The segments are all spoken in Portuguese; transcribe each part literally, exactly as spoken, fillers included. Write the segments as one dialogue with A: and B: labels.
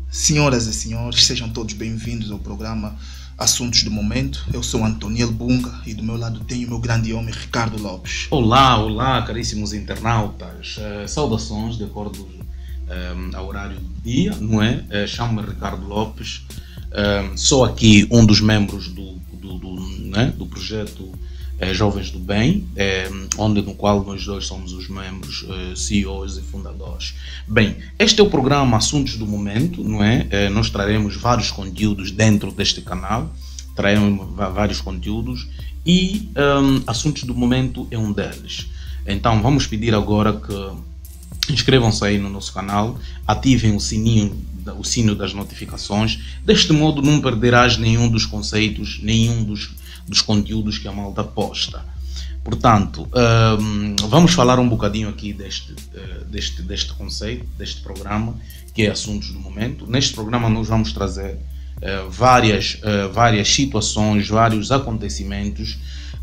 A: Senhoras e senhores, sejam todos bem-vindos ao programa Assuntos do Momento. Eu sou Antoniel Bunga e do meu lado tenho o meu grande homem Ricardo Lopes.
B: Olá, olá, caríssimos internautas. Uh, saudações de acordo um, ao horário do dia, não é? Uh, Chamo-me Ricardo Lopes. Uh, sou aqui um dos membros do, do, do, né? do projeto uh, Jovens do Bem, uh, onde no qual nós dois somos os membros, uh, C E Os e fundadores. Bem, este é o programa Assuntos do Momento, não é? Uh, nós traremos vários conteúdos dentro deste canal, traremos vários conteúdos e um, Assuntos do Momento é um deles. Então vamos pedir agora que inscrevam-se aí no nosso canal, ativem o sininho, o sino das notificações. Deste modo não perderás nenhum dos conceitos, nenhum dos, dos conteúdos que a malta posta. Portanto, um, vamos falar um bocadinho aqui deste, uh, deste, deste conceito, deste programa, que é Assuntos do Momento. Neste programa nós vamos trazer uh, várias, uh, várias situações, vários acontecimentos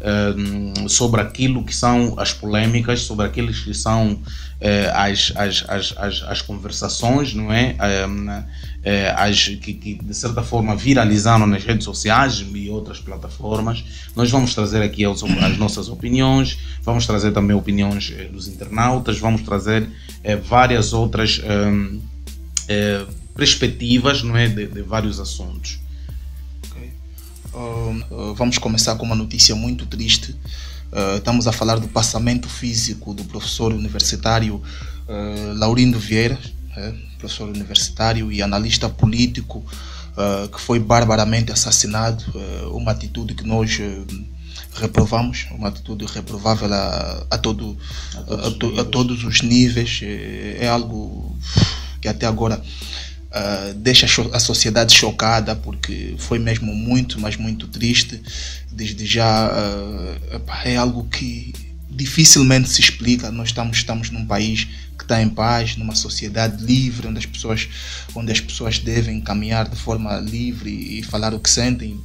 B: uh, sobre aquilo que são as polêmicas, sobre aqueles que são uh, as, as, as, as, as conversações, não é? Um, É, as, que, que de certa forma viralizaram nas redes sociais e outras plataformas. Nós vamos trazer aqui as, as nossas opiniões, vamos trazer também opiniões eh, dos internautas, vamos trazer eh, várias outras eh, eh, perspectivas, não é, de, de vários assuntos.
A: Okay. Uh, uh, vamos começar com uma notícia muito triste. Uh, estamos a falar do passamento físico do professor universitário uh, Laurindo Vieira, É, professor universitário e analista político, uh, que foi barbaramente assassinado. Uh, uma atitude que nós uh, reprovamos, uma atitude reprovável a, a, todo, a, todos, a, to, a todos os níveis. É, é algo que até agora uh, deixa a sociedade chocada, porque foi mesmo muito, mas muito triste. Desde já uh, é algo que dificilmente se explica. Nós estamos, estamos num país que está em paz, numa sociedade livre, onde as pessoas, onde as pessoas devem caminhar de forma livre e falar o que sentem.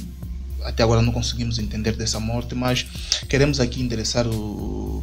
A: Até agora não conseguimos entender dessa morte, mas queremos aqui endereçar o,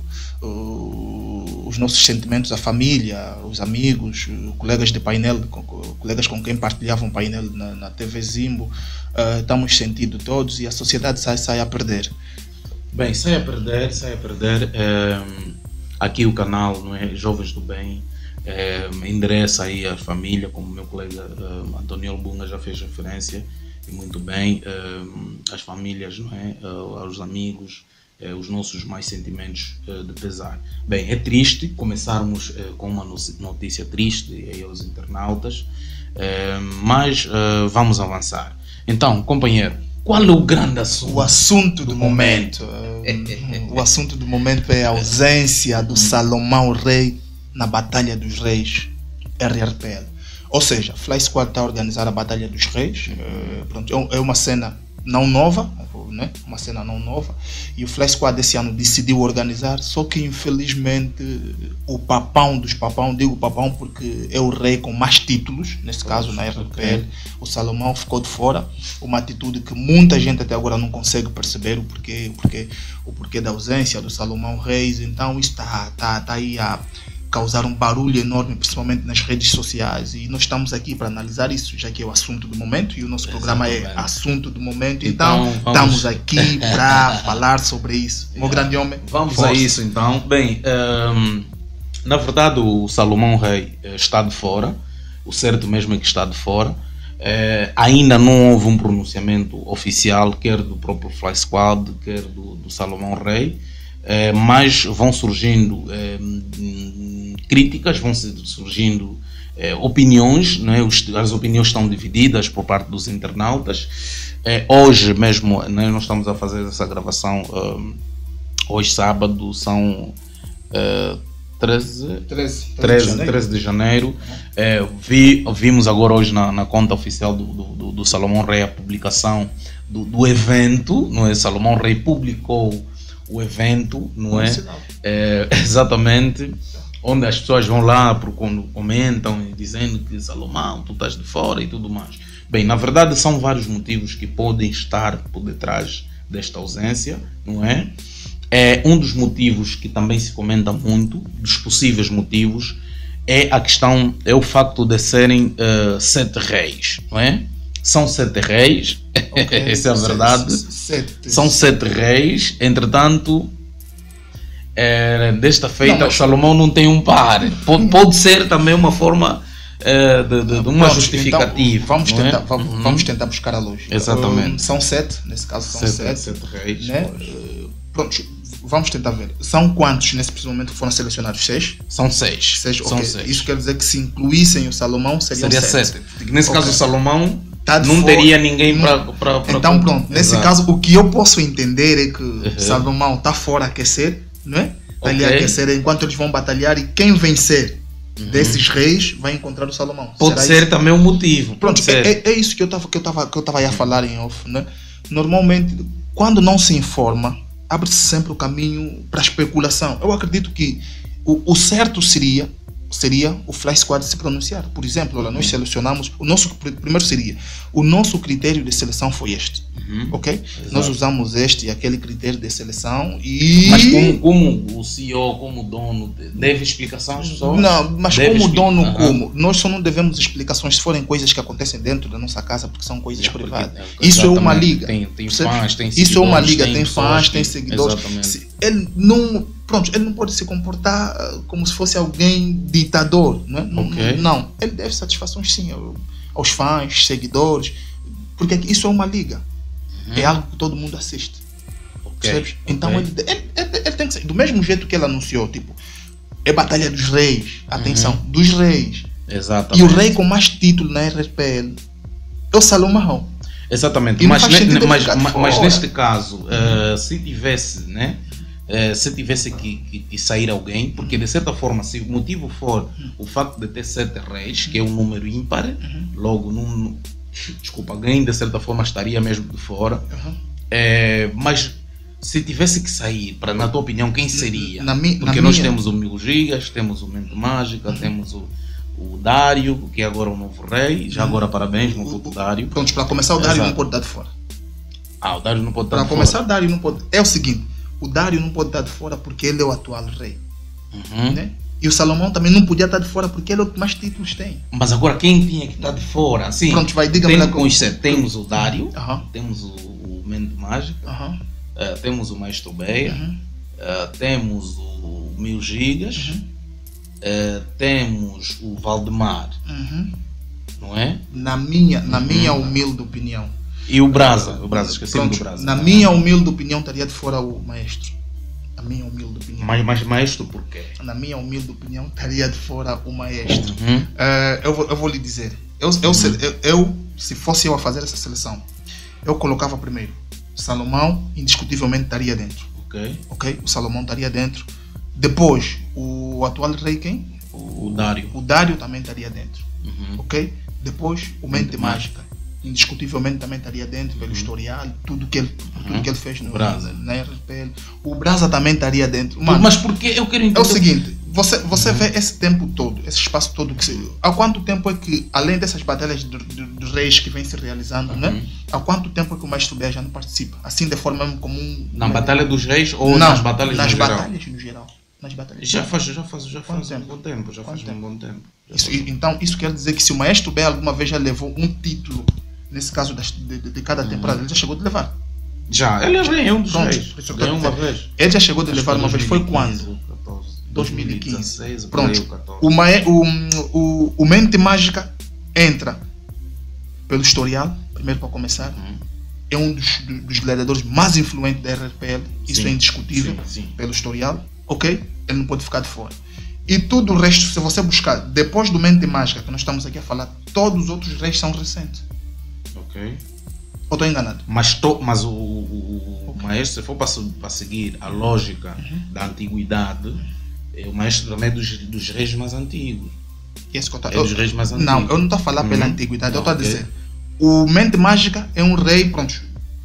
A: o, os nossos sentimentos à família, os amigos, colegas de painel, colegas com quem partilhavam painel na, na T V Zimbo. Uh, estamos sentindo todos e a sociedade sai, sai a perder.
B: Bem, sai a perder, sai a perder. É, aqui o canal, não é, Jovens do Bem, é, endereça aí a família, como meu colega é, Antoniel Bunga já fez referência, e muito bem, é, as famílias, não é, aos amigos, é, os nossos mais sentimentos é, de pesar. Bem, é triste começarmos é, com uma notícia triste aí aos internautas, é, mas é, vamos avançar. Então, companheiro, qual é o grande assunto?
A: O assunto do momento. O assunto do momento é a ausência do Salomão Rei na Batalha dos Reis, R R P L. Ou seja, Fly Squad está a organizar a Batalha dos Reis. É, pronto, é uma cena não nova, né? Uma cena não nova. E o Fly Squad esse ano decidiu organizar, só que infelizmente o papão dos papão, digo papão porque é o rei com mais títulos, nesse caso na R R P L, o Salomão ficou de fora. Uma atitude que muita gente até agora não consegue perceber o porquê, o porquê, o porquê da ausência do Salomão Reis. Então isso está tá, tá aí a causar um barulho enorme, principalmente nas redes sociais, e nós estamos aqui para analisar isso, já que é o assunto do momento, e o nosso programa Exatamente. é assunto do momento, então, então vamos... estamos aqui para falar sobre isso. Meu grande homem,
B: vamos força. a isso então. Bem, um, na verdade o Salomão Rei está de fora, o certo mesmo é que está de fora. Uh, ainda não houve um pronunciamento oficial, quer do próprio Fly Squad, quer do, do Salomão Rei, uh, mas vão surgindo uh, críticas, vão surgindo eh, opiniões, né? Os, as opiniões estão divididas por parte dos internautas. Eh, hoje mesmo, né, nós estamos a fazer essa gravação, uh, hoje sábado, são uh, treze, treze, treze, treze de janeiro. Eh, vi, vimos agora hoje na, na conta oficial do, do, do Salomão Rei a publicação do, do evento, não é? Salomão Rei publicou o evento, não é? É exatamente. Onde as pessoas vão lá quando comentam dizendo que Salomão, tu estás de fora e tudo mais. Bem, na verdade são vários motivos que podem estar por detrás desta ausência, não é? É um dos motivos que também se comenta muito, dos possíveis motivos, é a questão, é o facto de serem uh, sete reis, não é? São sete reis, okay. Essa é a verdade.
A: Sete.
B: São sete reis, entretanto, é, desta feita, não, mas... Salomão não tem um par. Pode, pode ser também uma forma é, de, de, de uma
A: Pronto,
B: justificativa.
A: Então, vamos, tentar,
B: é?
A: vamos,
B: uhum.
A: vamos tentar buscar a lógica.
B: Exatamente.
A: Um, são sete, nesse caso são
B: sete,
A: sete.
B: sete reis.
A: Né? Pronto, vamos tentar ver. São quantos nesse preciso momento que foram selecionados? Seis?
B: São seis.
A: seis,
B: São
A: okay.
B: seis.
A: Isso quer dizer que se incluíssem o Salomão seriam
B: Seria
A: sete.
B: sete. Nesse okay. caso o Salomão
A: tá
B: não
A: fora,
B: teria ninguém para...
A: Então pronto, nesse
B: Exato.
A: caso o que eu posso entender é que
B: uhum.
A: Salomão está fora a aquecer, não é? Está ali a
B: okay.
A: aquecer enquanto eles vão batalhar e quem vencer uhum. desses reis vai encontrar o Salomão.
B: Pode
A: Será
B: ser
A: isso?
B: também um motivo.
A: Pronto, é, é, é isso que eu estava que eu tava, que eu tava aí a falar em off, né? Normalmente, quando não se informa, abre-se sempre o caminho para a especulação. Eu acredito que o, o certo seria seria o Fly Squad se pronunciar. Por exemplo, olha, nós selecionamos, o nosso primeiro seria, o nosso critério de seleção foi este,
B: uhum.
A: ok?
B: Exato.
A: Nós usamos este e aquele critério de seleção e...
B: Mas como, como o C E O, como dono, deve explicações só?
A: Não, mas
B: deve
A: como
B: expli...
A: dono,
B: uhum.
A: como? Nós só não devemos explicações se forem coisas que acontecem dentro da nossa casa, porque são coisas
B: Já, porque,
A: privadas.
B: é,
A: Isso é uma liga.
B: Tem, tem fãs, tem seguidores.
A: Isso é uma liga, tem,
B: tem
A: fãs,
B: que...
A: tem seguidores.
B: Exatamente.
A: Ele não... Pronto, ele não pode se comportar como se fosse alguém ditador, não é?
B: Okay.
A: Não, ele deve satisfações sim aos fãs, seguidores, porque isso é uma liga, uhum. é algo que todo mundo assiste,
B: okay.
A: percebes? Então
B: okay.
A: ele, ele, ele, ele tem que ser, do mesmo jeito que ele anunciou, tipo, é Batalha dos Reis, atenção, uhum. dos Reis,
B: exatamente.
A: E o rei com mais título na R P L é o Salomão.
B: Exatamente, mas, ne, mas, mas, mas neste caso, uh, se tivesse, né? Uh, se tivesse que, que, que sair alguém, porque de certa forma, se o motivo for o facto de ter sete reis, que é um número ímpar, uhum. logo, num, desculpa, alguém de certa forma estaria mesmo de fora, uhum. é, mas se tivesse que sair, para, na tua opinião, quem seria?
A: Na mi,
B: porque
A: na
B: nós
A: minha...
B: temos o Mil Gigas, temos o Mente Mágica, uhum. temos o, o Dário, que é agora o novo rei, já agora parabéns, meu puto Dário.
A: Pronto, para começar, o Dário
B: Exato.
A: não pode dar de fora.
B: Ah, o Dário não pode dar
A: para
B: de fora.
A: Para começar, o Dário não pode... É o seguinte, o Dário não pode estar de fora porque ele é o atual rei.
B: Uhum.
A: Né? E o Salomão também não podia estar de fora porque ele é o que mais títulos tem.
B: Mas agora quem tinha que estar de fora? Assim,
A: pronto, vai, diga-me lá como...
B: Temos o Dário,
A: uhum.
B: temos o, o Mente Mágica,
A: uhum.
B: uh, temos o Maestro Beia, uhum. uh, temos o Mil Gigas, uhum. uh, temos o Valdemar,
A: uhum.
B: não é?
A: Na minha, na
B: uhum.
A: minha humilde opinião.
B: E o Brasa, o Brasa, esqueci do Brasa.
A: Na minha humilde opinião, estaria de fora o Maestro. Na minha humilde opinião.
B: Mas, mas Maestro por quê?
A: Na minha humilde opinião, estaria de fora o Maestro.
B: Uhum.
A: Uh, eu, vou, eu vou lhe dizer, eu, eu, uhum. se, eu, eu, se fosse eu a fazer essa seleção, eu colocava primeiro Salomão, indiscutivelmente estaria dentro.
B: Ok.
A: Ok? O Salomão estaria dentro. Depois, o atual rei quem?
B: O, o Dário.
A: O Dário também estaria dentro.
B: Uhum.
A: Ok? Depois, o Mente, Mente Mágica. Mágica. Indiscutivelmente também estaria dentro pelo uhum. historial, tudo que ele, tudo
B: uhum.
A: que ele fez no,
B: Brasa.
A: na R P L. O Brasa também estaria dentro. Mano,
B: mas porque eu quero entender.
A: É o seguinte, você, você uhum. vê esse tempo todo, esse espaço todo, que se, há quanto tempo é que, além dessas batalhas dos do, do reis que vem se realizando, uhum. né? Há quanto tempo é que o Maestro Beia já não participa? Assim, de forma comum.
B: Na Batalha dos Reis ou
A: não,
B: nas batalhas
A: nas
B: no
A: batalhas
B: geral?
A: no geral. Nas batalhas.
B: Já faz, já faz, já faz
A: um
B: bom tempo, já faz um bom tempo.
A: Isso, então, isso quer dizer que se o Maestro Beia alguma vez já levou um título, nesse caso das, de, de cada uhum. temporada, ele já chegou de levar.
B: Já, ele já é um dos
A: Pronto,
B: reis. Ganhou uma vez.
A: Ele já chegou de
B: Acho
A: levar uma vez, foi quando?
B: dois mil e quinze.
A: Pronto. O, o, o, o Mente Mágica entra pelo historial, primeiro para começar. Uhum. É um dos, dos gladiadores mais influentes da R P L, isso sim, é indiscutível, sim, sim. pelo historial, ok? Ele não pode ficar de fora. E tudo o resto, se você buscar, depois do Mente Mágica, que nós estamos aqui a falar, todos os outros reis são recentes.
B: Ok.
A: Ou estou enganado?
B: Mas, to, mas o, o, okay. o maestro, se for para, para seguir a lógica uhum. da antiguidade, o maestro também é dos, dos reis mais antigos.
A: Yes,
B: é dos reis mais antigos.
A: Não, eu não estou a falar uhum. pela antiguidade, eu estou
B: okay.
A: a dizer. O Mente Mágica é um rei, pronto.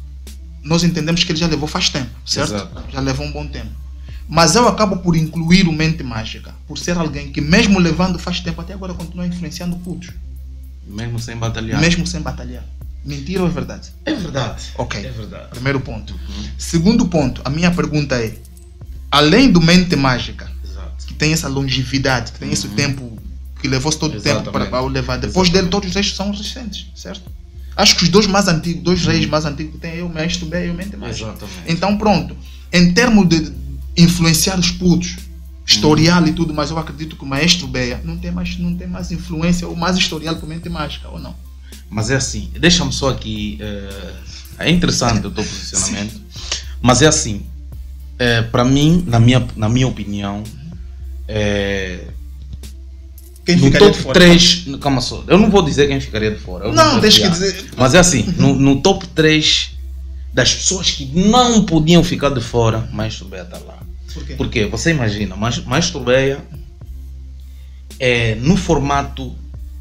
A: Nós entendemos que ele já levou faz tempo, certo?
B: Exato.
A: Já levou um bom tempo. Mas eu acabo por incluir o Mente Mágica, por ser alguém que mesmo levando faz tempo, até agora continua influenciando putos.
B: Mesmo sem batalhar.
A: Mesmo sem batalhar. Mentira ou é verdade?
B: É verdade.
A: Ok.
B: É verdade.
A: Primeiro ponto. Uhum. Segundo ponto, a minha pergunta é, além do Mente Mágica,
B: exato.
A: que tem essa longevidade, que tem uhum. esse tempo que levou-se todo o tempo para, para o levar. Depois
B: Exatamente.
A: dele, todos os reis são recentes, certo? Acho que os dois mais antigos, dois reis mais antigos que tem é o Mestre Beia e o Mente Mágica.
B: Exatamente.
A: Então, pronto, em termos de influenciar os putos, historial e tudo mais, eu acredito que o Maestro Beia não tem mais, não tem mais influência ou mais historial que o Mente Mágica, ou não?
B: Mas é assim, deixa-me só aqui. Uh, é interessante o teu posicionamento, sim. Mas é assim, uh, para mim, na minha, na minha opinião, uh,
A: quem
B: no
A: ficaria
B: top
A: de fora?
B: três, calma só, eu não vou dizer quem ficaria de fora. Eu
A: Não,
B: vou
A: deixa que
B: adiar.
A: dizer.
B: Mas é assim, no, no top três das pessoas que não podiam ficar de fora, Maestro Beia está lá.
A: Por quê?
B: Porque você imagina, Maestro Beia é, no formato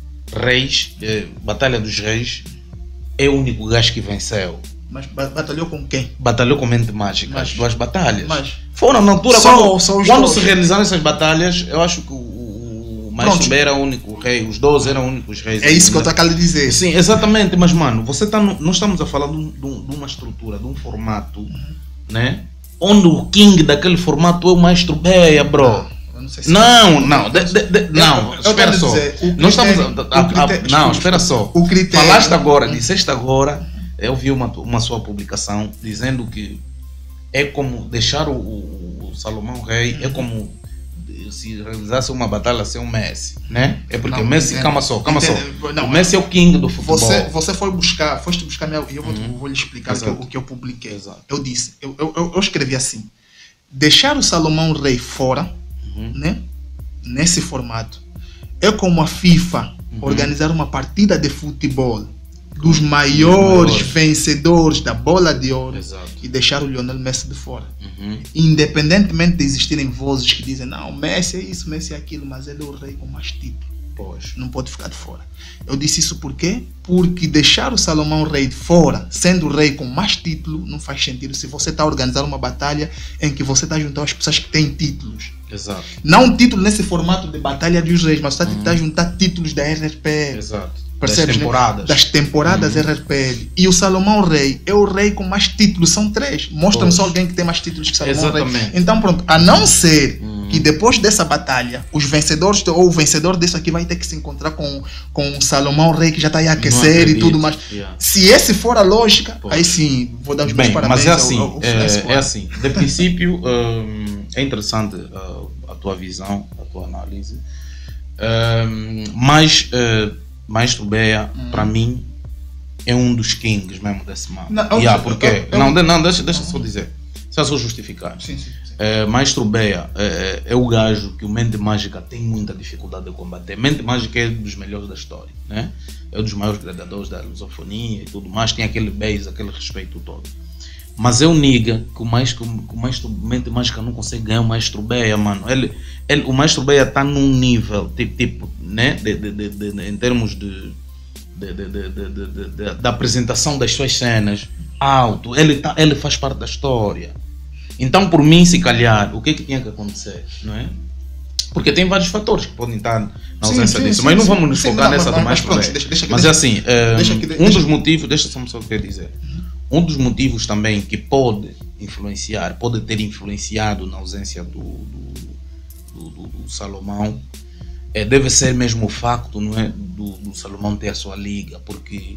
B: Reis, é, Batalha dos Reis, é o único gajo que venceu.
A: Mas batalhou com quem?
B: Batalhou com Mente Mágica,
A: Mas-
B: as duas batalhas.
A: mas-
B: Foram na altura,
A: Só-
B: quando,
A: só os
B: quando
A: dois.
B: se realizaram essas batalhas, eu acho que o, o, o Maestro
A: Pronto.
B: Beia era o único rei, os dois eram únicos reis.
A: É isso que eu
B: né?
A: estou a dizer.
B: Sim, exatamente, mas mano, você tá no, nós estamos a falar de, um- de um- de uma estrutura, de um formato, né? Onde o king daquele formato é o Maestro Beia, bro.
A: Eu não sei se-
B: Não, não, de- de- de- não,
A: eu
B: espera
A: quero
B: só.
A: dizer, o
B: Nós estamos a,
A: critério-
B: a-
A: o critério-
B: a- não,
A: desculpa,
B: espera só.
A: o critério-
B: Falaste agora, disseste agora, eu vi uma, uma sua publicação dizendo que é como deixar o, o- o Salomão Rei, é como se realizasse uma batalha sem o Messi, né? É porque
A: Não,
B: o Messi,
A: entendo.
B: calma só, calma só.
A: Entendo. Não,
B: O Messi é o king do futebol.
A: Você, você foi buscar, foste buscar minha, e eu vou,
B: Uhum.
A: vou lhe explicar o que, eu,
B: Exato.
A: o que eu publiquei.
B: Exato.
A: Eu disse, eu, eu, eu- eu escrevi assim: deixar o Salomão Rei fora,
B: Uhum.
A: né? Nesse formato, é como a FIFA
B: Uhum.
A: organizar uma partida de futebol dos maiores,
B: maiores.
A: vencedores da bola de ouro
B: Exato.
A: e deixar o Lionel Messi de fora.
B: Uhum.
A: Independentemente de existirem vozes que dizem, não, Messi é isso, Messi é aquilo, mas ele é o rei com mais títulos.
B: Pois.
A: Não pode ficar de fora. Eu disse isso por quê? Porque deixar o Salomão Rei de fora, sendo o rei com mais título, não faz sentido se você está a organizar uma batalha em que você está juntando as pessoas que têm títulos.
B: Exato.
A: Não um título nesse formato de Batalha dos Reis, mas você está a juntar títulos da R R P L.
B: Exato.
A: Percebes,
B: Das
A: né?
B: temporadas.
A: Das temporadas
B: Uhum.
A: R R P L. E o Salomão Rei é o rei com mais títulos, são três. Mostra-me
B: Pois.
A: só alguém que tem mais títulos que Salomão Rei.
B: Exatamente.
A: Então pronto, a não ser
B: Uhum.
A: que depois dessa batalha, os vencedores, ou o vencedor disso aqui vai ter que se encontrar com, com o Salomão Rei, que já está aí a aquecer e
B: acredito.
A: tudo mais.
B: Yeah.
A: Se esse for a lógica,
B: Pois.
A: aí sim, vou dar os meus
B: Bem,
A: parabéns
B: mas é
A: ao-
B: assim,
A: ao- ao Flash
B: é,
A: Squad.
B: é assim, de princípio hum, é interessante uh, a tua visão, a tua análise, Hum, mas uh, Maestro Beia,
A: Hum.
B: para mim, é um dos kings mesmo desse mapa.
A: Não, eu-
B: yeah,
A: eu-
B: porque,
A: eu- eu-
B: não, de- não, deixa, deixa só dizer, só só justificar.
A: Sim, sim, sim.
B: É, Maestro Beia é, é o gajo que o Mente Mágica tem muita dificuldade de combater. Mente Mágica é um dos melhores da história, né? É um dos maiores gladiadores da lusofonia e tudo mais, tem aquele base, aquele respeito todo. Mas é o nigga que o Maestro, que o Maestro Mente Mágica não consegue ganhar o Maestro Beia, mano. Ele, ele, o Maestro Beia está num nível, tipo, tipo né? De, de, de, de, em termos de, de, de, de, de, de, de, de, da apresentação das suas cenas, alto. Ele, tá, ele faz parte da história. Então, por mim, se calhar, o que é que tinha que acontecer, não é? Porque tem vários fatores que podem estar na
A: Sim,
B: ausência
A: sim,
B: disso,
A: sim,
B: mas não
A: sim.
B: vamos nos
A: Sim,
B: focar
A: não,
B: nessa
A: mas-
B: do
A: mas
B: mais
A: pronto,
B: problema.
A: deixa- deixa que-
B: Mas
A: deixa-
B: é assim, eh,
A: deixa que-
B: um
A: deixa-
B: dos motivos, deixa só só quer dizer, um dos motivos também que pode influenciar, pode ter influenciado na ausência do, do, do, do- do Salomão, é, deve ser mesmo o facto, não é, do, do Salomão ter a sua liga, porque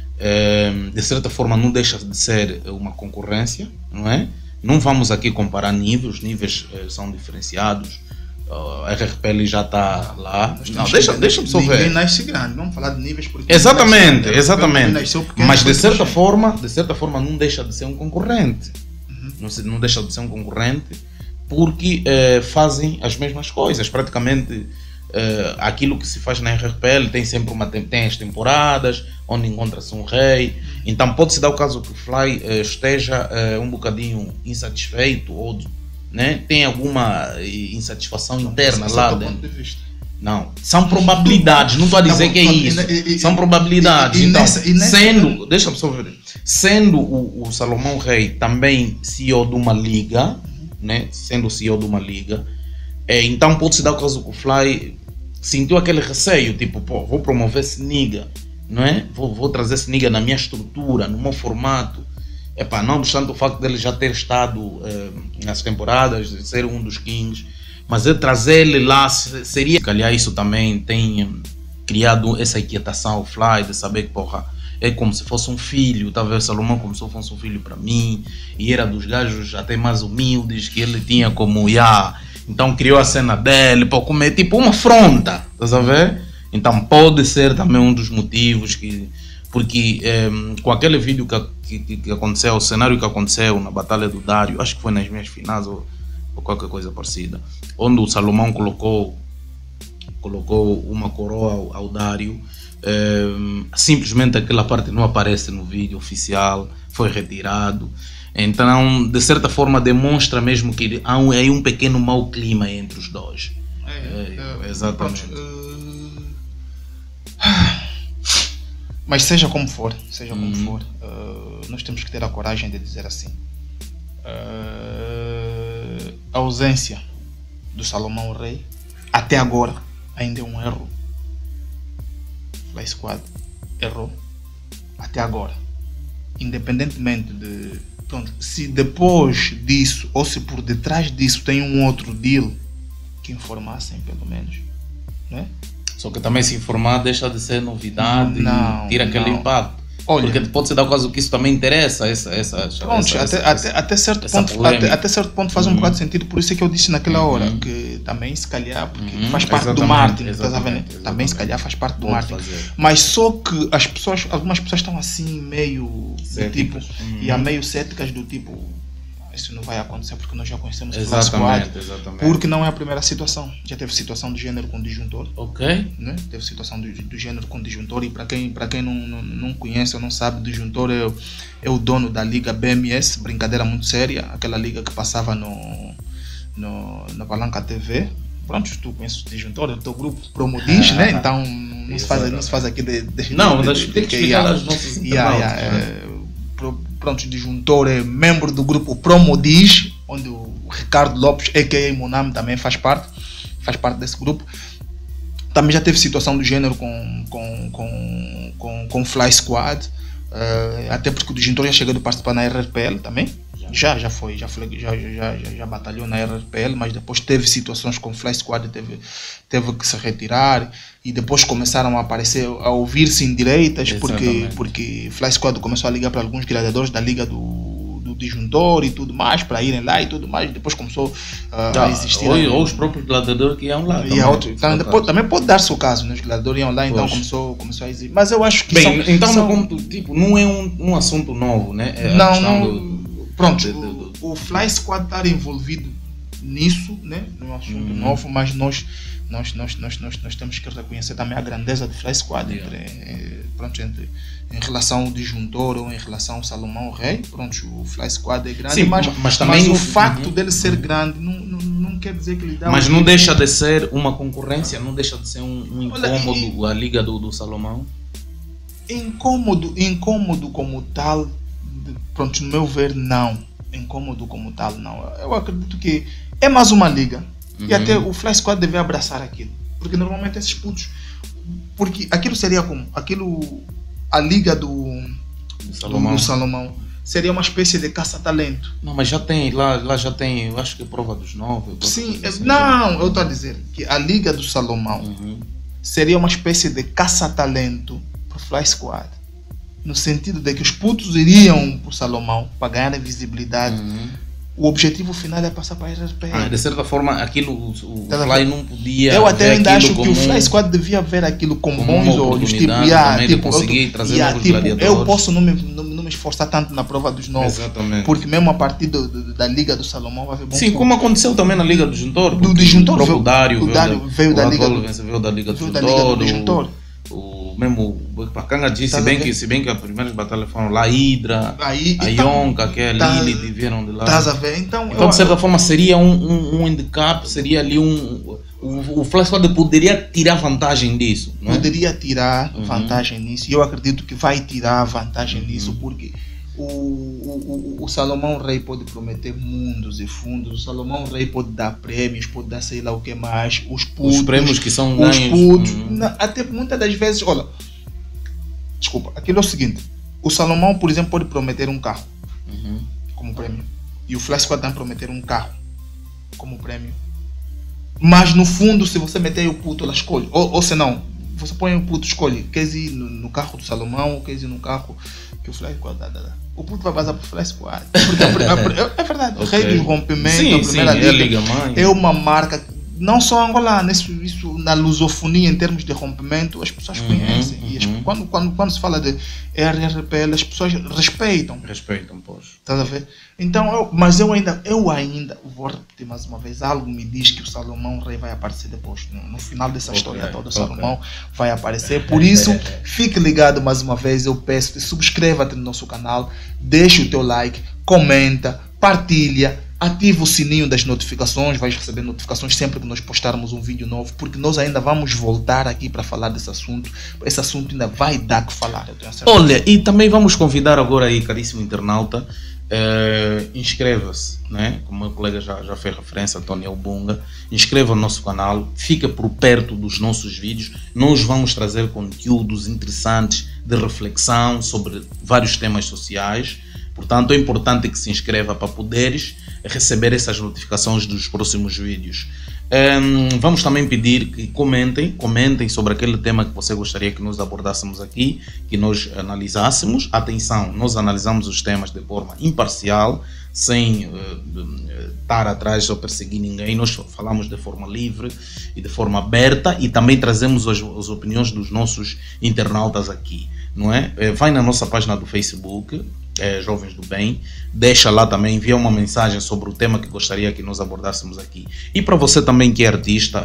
B: eh, de certa forma não deixa de ser uma concorrência, não é? Não vamos aqui comparar níveis, os níveis eh, são diferenciados, uh, a R R P L já está lá.
A: Nós
B: Não,
A: temos
B: deixa,
A: que-
B: deixa-me só
A: Ninguém
B: ver.
A: nasce grande, vamos falar de níveis porque
B: Exatamente,
A: ninguém nasceu-
B: exatamente.
A: ninguém nasceu pequeno,
B: Mas de
A: foi
B: certa
A: crescendo.
B: forma, de certa forma não deixa de ser um concorrente.
A: Uhum.
B: Não, se- não deixa de ser um concorrente porque eh, fazem as mesmas coisas. Praticamente eh, aquilo que se faz na R R P L tem sempre uma tem, tem as temporadas onde encontra-se um rei. Então pode-se dar o caso que o Fly eh, esteja eh, um bocadinho insatisfeito ou né, tem alguma eh, insatisfação interna
A: Esse é o
B: lá
A: teu
B: dentro.
A: ponto de vista.
B: Não, são probabilidades, não estou a dizer
A: Tá bom,
B: que é
A: pronto, e
B: isso.
A: ne- e- e-
B: São probabilidades.
A: e- e
B: Então,
A: nessa- e nessa-
B: sendo, deixa-me só ver, sendo o, o Salomão Rei também C E O de uma liga, né? Sendo o C E O de uma liga, é, então pode-se dar o caso que o Fly sentiu aquele receio, tipo, pô, vou promover esse nigga, não é? Vou, vou trazer esse nigga na minha estrutura, no meu formato. Epá, não obstante o facto dele já ter estado eh, nas temporadas, de ser um dos kings, Mas eu trazer ele lá seria, calhar isso também tem criado essa inquietação ao Fly, de saber que, porra, é como se fosse um filho, talvez Salomão como se fosse um filho para mim, e era dos gajos até mais humildes que ele tinha como ya. Então criou a cena dele para comer tipo uma afronta, estás a ver? Então pode ser também um dos motivos que, porque é, com aquele vídeo que, que, que aconteceu, o cenário que aconteceu na Batalha do Dário, acho que foi nas minhas finais ou, ou qualquer coisa parecida, onde o Salomão colocou colocou uma coroa ao, ao Dário, é, simplesmente aquela parte não aparece no vídeo oficial, foi retirado. Então, de certa forma, demonstra mesmo que há um, é um pequeno mau clima entre os dois. É, é, é, exatamente. Pronto, uh...
A: Mas seja como for, seja como
B: Uhum.
A: for, uh, nós temos que ter a coragem de dizer assim. Uh, a ausência do Salomão Rei, até agora, ainda é um erro. Fly Squad errou até agora. Independentemente de... Pronto, se depois disso, ou se por detrás disso tem um outro deal, que informassem pelo menos, né?
B: Só que também se informar deixa de ser novidade
A: Não,
B: e tira aquele
A: não.
B: impacto.
A: Olha,
B: Porque pode ser dar caso que isso também interessa, essa, essa,
A: pronto,
B: essa,
A: até,
B: essa,
A: até, até, certo
B: essa
A: ponto,
B: polêmica.
A: até, até certo ponto faz um
B: Uhum.
A: bocado de sentido, por isso é que eu disse naquela
B: Uhum.
A: hora que também se calhar, porque
B: Uhum.
A: faz parte do
B: Exatamente,
A: marketing, estás a ver, né?
B: exatamente,
A: Também se
B: exatamente.
A: calhar faz parte do
B: Pode
A: marketing.
B: fazer.
A: Mas só que as pessoas, algumas pessoas estão assim meio do tipo,
B: Céticas. Uhum.
A: e há meio céticas do tipo, isso não vai acontecer porque nós já conhecemos o Fly Squad.
B: Exatamente, exatamente.
A: Porque não é a primeira situação. Já teve situação do gênero com disjuntor.
B: Ok.
A: Né? Teve situação do, do gênero com disjuntor. E para quem, para quem não, não, não conhece ou não sabe, disjuntor é, o- é o dono da liga B M S, brincadeira muito séria, aquela liga que passava no, no, na Palanca T V. Pronto, tu conheces o disjuntor, é o teu grupo Promodiz, né? Então não se faz, não se faz aqui de, de,
B: Não,
A: de,
B: mas
A: de-
B: tem que
A: de-
B: explicar
A: yeah.
B: aos nossos
A: Yeah,
B: internautas,
A: yeah,
B: né?
A: é, pro- pronto, o disjuntor é membro do grupo Promodiz, onde o Ricardo Lopes, a k a. Monami, também faz parte, faz parte desse grupo. Também já teve situação do gênero com com com com, com Fly Squad, eh, até porque o disjuntor já chegou a participar na R R P L também. Já, já foi, já, foi já, já, já, já batalhou na R R P L, mas depois teve situações com Fly Squad, teve, teve que se retirar e depois começaram a aparecer, a ouvir-se indireitas, porque,
B: Exatamente.
A: porque Fly Squad começou a ligar para alguns gladiadores da liga do, do disjuntor e tudo mais, para irem lá e tudo mais, depois começou ah,
B: Tá,
A: a existir.
B: ou, ou os próprios gladiadores que iam lá.
A: E
B: também,
A: a outro,
B: no
A: então,
B: seu
A: depois,
B: caso.
A: também pode dar-se o caso, né? Os gladiadores iam lá, então
B: Pois.
A: começou, começou a existir. Mas eu acho que
B: Bem,
A: são,
B: então
A: são-
B: como, tipo, não é um, um assunto novo, né? É a
A: não,
B: questão
A: não.
B: do-
A: Pronto,
B: de- de-
A: o, o Fly Squad estar envolvido nisso, né? Num assunto
B: Uhum.
A: novo, mas nós, nós, nós, nós, nós, nós temos que reconhecer também a grandeza do Fly Squad
B: Yeah.
A: entre, eh, pronto, entre, em relação ao disjuntor ou em relação ao Salomão Rei. Pronto, o Fly Squad é grande,
B: Sim,
A: mas,
B: mas também
A: mas o
B: no-
A: facto
B: Uhum.
A: dele ser grande não, não, não quer dizer que ele dá
B: Mas
A: um-
B: não deixa de ser uma concorrência, não deixa de ser um, um
A: Olha,
B: incômodo a liga do, do Salomão.
A: incômodo, incômodo como tal, de- pronto, no meu ver, não. Incômodo como tal, não. Eu acredito que é mais uma liga. E
B: Uhum.
A: até o Fly Squad deve abraçar aquilo. Porque normalmente esses putos. Porque aquilo seria como? Aquilo. A liga do,
B: Do
A: do,
B: Salomão.
A: do Salomão seria uma espécie de caça-talento.
B: Não, mas já tem, lá, lá já tem, eu acho que é prova dos nove.
A: Sim, é-
B: assim,
A: não, eu estou a dizer que a liga do Salomão
B: Uhum.
A: seria uma espécie de caça-talento para o Fly Squad. No sentido de que os putos iriam para o Salomão para ganhar visibilidade.
B: Uhum.
A: O objetivo final é passar para a R R P L.
B: Ah, de certa forma, aquilo, o, o
A: Tá
B: Fly
A: vendo?
B: não podia.
A: Eu até
B: ver
A: ainda
B: aquilo
A: acho que o
B: como
A: Fly
B: um-
A: Squad devia ver aquilo com
B: como
A: bons
B: uma
A: olhos. Tipo,
B: oportunidade
A: yeah,
B: também de
A: tipo,
B: conseguir
A: eu,
B: trazer
A: yeah,
B: novos
A: tipo,
B: gladiadores.
A: eu posso não me, não, não me esforçar tanto na prova dos novos.
B: Exatamente.
A: Porque mesmo a partir do, do- da Liga do Salomão vai haver bom
B: Sim,
A: futebol.
B: como aconteceu também na Liga do Disjuntor.
A: Do
B: porque
A: Disjuntor
B: O próprio
A: veio-
B: Dário
A: o
B: veio,
A: Dário
B: da,
A: veio da
B: o
A: Liga
B: atual
A: do-
B: vencedor da Liga do
A: veio da Liga do
B: Disjuntor.
A: Disjuntor.
B: O, o mesmo o Pacanga disse,
A: Tá
B: se bem,
A: a ver?
B: que, se bem que as primeiras batalhas foram lá, Hydra,
A: Aí,
B: a
A: então,
B: Yonka, que é a
A: tá-
B: Lilith, vieram de lá.
A: estás a ver? Então,
B: Então,
A: eu-
B: de certa forma, seria um, um, um handicap, seria ali um. O, o Fly Squad poderia tirar vantagem disso. Não é?
A: poderia tirar
B: Uhum.
A: vantagem nisso. E eu acredito que vai tirar vantagem nisso, porque o, o, o, o Salomão Rei pode prometer mundos e fundos. O Salomão Rei pode dar prêmios, pode dar sei lá o que mais. Os putos,
B: Os prêmios que são
A: os
B: ganhos.
A: putos.
B: Uhum.
A: na- Até muitas das vezes, olha, desculpa, aquilo é o seguinte: o Salomão, por exemplo, pode prometer um carro
B: Uhum.
A: como prêmio, e o Fly Squad também prometer um carro como prêmio. Mas no fundo, se você meter o puto, ela escolhe. Ou, ou se não, você põe o puto, escolhe. Queres ir no, no carro do Salomão ou queres ir no carro que o Fly Squad dá, dá, dá. O puto vai vazar pro Fly Squad. Porque, é, é verdade, o
B: Okay.
A: Rei dos Rompimentos,
B: Sim,
A: a primeira
B: sim,
A: liga,
B: é a Liga Mãe.
A: é uma marca, não só angolana, isso, isso na lusofonia, em termos de rompimento, as pessoas
B: Uhum,
A: conhecem. E as,
B: uhum.
A: quando, quando, quando se fala de R R P L, as pessoas respeitam.
B: Respeitam, pois.
A: Estás a ver? Então, eu, mas eu ainda, eu ainda, vou repetir mais uma vez, algo me diz que o Salomão Rei vai aparecer depois. No, no final dessa
B: Okay,
A: história toda, o
B: okay.
A: Salomão vai aparecer. Por isso, fique ligado mais uma vez. Eu peço-te, subscreva-te no nosso canal, deixa o teu like, comenta, partilha, ativa o sininho das notificações, vais receber notificações sempre que nós postarmos um vídeo novo, porque nós ainda vamos voltar aqui para falar desse assunto. Esse assunto ainda vai dar que falar, eu tenho certeza.
B: Olha, e também vamos convidar agora aí, caríssimo internauta, uh, inscreva-se, né? Como o meu colega já, já fez referência, Antônio Bunga, inscreva no nosso canal, fica por perto dos nossos vídeos, nós vamos trazer conteúdos interessantes de reflexão sobre vários temas sociais. Portanto, é importante que se inscreva para poderes receber essas notificações dos próximos vídeos. Um, vamos também pedir que comentem, comentem sobre aquele tema que você gostaria que nós abordássemos aqui, que nós analisássemos. Atenção, nós analisamos os temas de forma imparcial, sem uh, uh, estar atrás ou perseguir ninguém. Nós falamos de forma livre e de forma aberta e também trazemos as, as opiniões dos nossos internautas aqui, não é? Vai na nossa página do Facebook, É, Jovens do Bem, deixa lá também, envia uma mensagem sobre o tema que gostaria que nós abordássemos aqui. E para você também que é artista,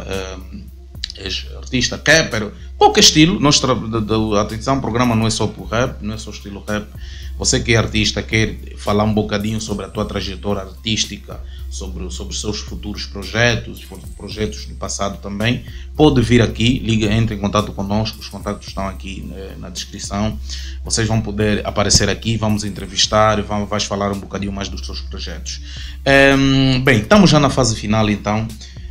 B: é, é artista, rapper, qualquer estilo, nós atenção, o programa não é só pro rap, não é só estilo rap. Você que é artista, quer falar um bocadinho sobre a tua trajetória artística, sobre, sobre os seus futuros projetos, projetos do passado também, pode vir aqui, liga, entre em contato conosco, os contatos estão aqui né, na descrição. Vocês vão poder aparecer aqui, vamos entrevistar, vamos, vais falar um bocadinho mais dos seus projetos. É, bem, estamos já na fase final então.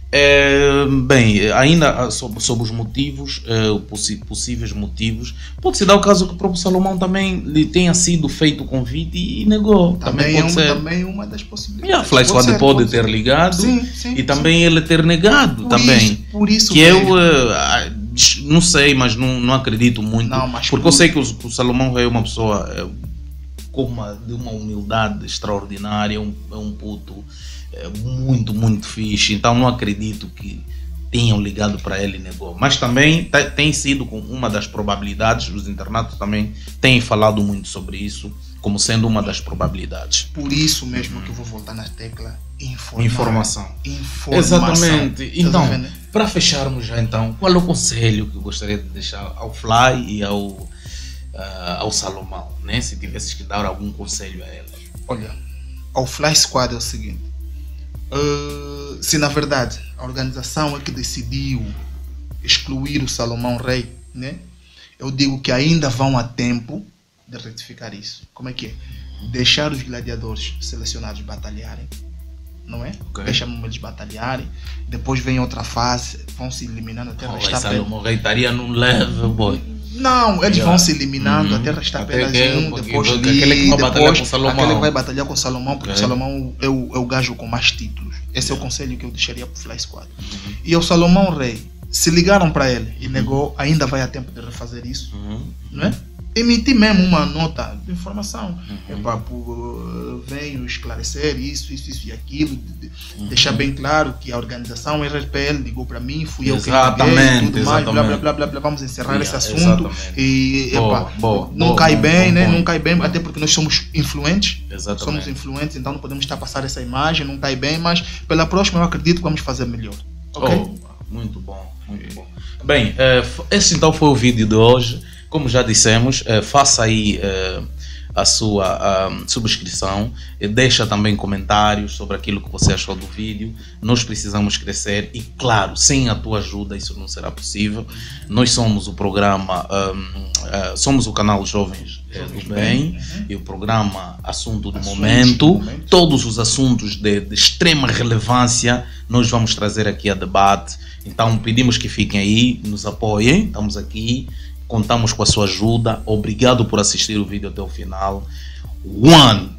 B: É, bem, ainda sobre, sobre os motivos, é, possi possíveis motivos, pode-se dar o caso que o próprio Salomão também lhe tenha sido feito o convite e, e negou.
A: Também,
B: também pode
A: é uma,
B: ser.
A: também uma das possibilidades.
B: Yeah, Fly Squad pode, pode ter ser. ligado
A: sim, sim,
B: e também sim. ele ter negado
A: por
B: também.
A: Isso, por isso
B: que
A: mesmo.
B: eu uh, não sei, mas não, não acredito muito.
A: Não, mas
B: porque
A: por...
B: eu sei que o, o Salomão é uma pessoa é, com uma, de uma humildade extraordinária, é um, é um puto é, muito, muito fixe. Então não acredito que tenham ligado para ele e negou. Mas também tem sido com uma das probabilidades, os internatos também têm falado muito sobre isso, como sendo uma das probabilidades.
A: Por isso mesmo que eu vou voltar na tecla informar.
B: Informação.
A: Informação.
B: Exatamente. Então, para fecharmos já então, qual é o conselho que eu gostaria de deixar ao Fly e ao, uh, ao Salomão, né? Se tivesses que dar algum conselho a eles.
A: Olha, ao Fly Squad é o seguinte. Uh, se na verdade a organização é que decidiu excluir o Salomão Rei, né? Eu digo que ainda vão a tempo de retificar isso. Como é que é? Deixar os gladiadores selecionados batalharem, não é?
B: Okay.
A: Deixa eles batalharem, depois vem outra fase, vão se eliminando até
B: oh,
A: restar
B: Salomão Rei estaria num level, boy.
A: Não, eles
B: Yeah.
A: vão se eliminando
B: Uhum.
A: até restar
B: Até
A: apenas
B: que-
A: um,
B: porque-
A: depois
B: porque
A: Lee,
B: aquele que vai batalhar
A: depois
B: com Salomão.
A: aquele que vai batalhar com Salomão, porque
B: Ok.
A: o Salomão é o, é o gajo com mais títulos. Esse é o conselho que eu deixaria para o Fly Squad. E o Salomão Rei, se ligaram para ele e negou, ainda vai a tempo de refazer isso,
B: Uhum.
A: não é? Emitir mesmo uma nota de informação.
B: Uhum.
A: Epá, por, venho esclarecer isso, isso, isso e aquilo, de- de- deixar bem claro que a organização R R P L ligou para mim, fui eu que
B: Exatamente,
A: liguei, tudo mais, blá,
B: exatamente.
A: blá, blá, blá, blá, vamos encerrar
B: Yeah,
A: esse assunto.
B: exatamente.
A: E,
B: Boa,
A: epá,
B: boa,
A: não
B: boa,
A: cai
B: bom,
A: bem,
B: bom
A: né?
B: ponto.
A: Não cai bem, até porque nós somos influentes.
B: Exatamente.
A: Somos influentes, então não podemos estar a passar essa imagem, não cai bem, mas pela próxima eu acredito que vamos fazer melhor. Ok?
B: Oh, muito bom, muito bom. Bem, eh, f- esse então foi o vídeo de hoje. Como já dissemos, eh, faça aí eh, a sua ah, subscrição, e deixa também comentários sobre aquilo que você achou do vídeo. Nós precisamos crescer e, claro, sem a tua ajuda isso não será possível. Nós somos o programa, ah, ah, somos o canal Jovens eh, do Bem e o programa Assunto do
A: Assuntos
B: Momento.
A: do Momento.
B: Todos os assuntos de, de extrema relevância nós vamos trazer aqui a debate. Então pedimos que fiquem aí, nos apoiem, estamos aqui, contamos com a sua ajuda. Obrigado por assistir o vídeo até o final. One!